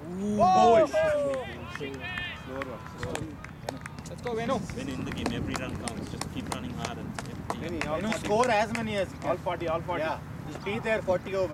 Oh! Let's go, Venu. When in the game, every run counts. Just keep running hard and Venu, score as many as you can. All 40, all 40. Yeah, just be there 40 over.